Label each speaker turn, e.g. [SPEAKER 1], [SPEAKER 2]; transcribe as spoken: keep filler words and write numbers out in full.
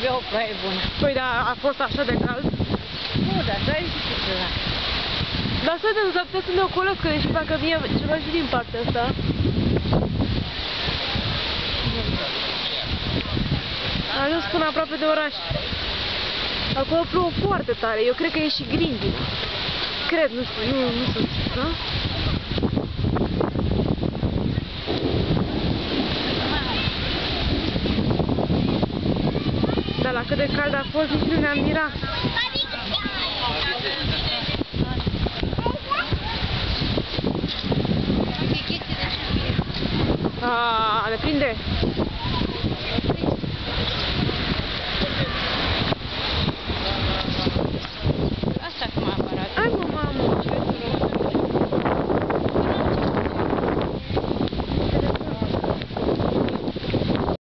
[SPEAKER 1] aveau prea bună.
[SPEAKER 2] Păi, dar a fost așa de cald?
[SPEAKER 1] Nu, dar așa e și cu ceva.
[SPEAKER 2] Dar să vedem, s-ar putea să ne ocolesc, că și parcă vine ceva și din partea asta. A ajuns până aproape de oraș. Acolo plouă foarte tare, eu cred că e și grindina. Cred, nu știu, nu, nu sunt, da? Dar la cât de cald a fost, nici nu ne-am mirat. Aaaa, le prinde!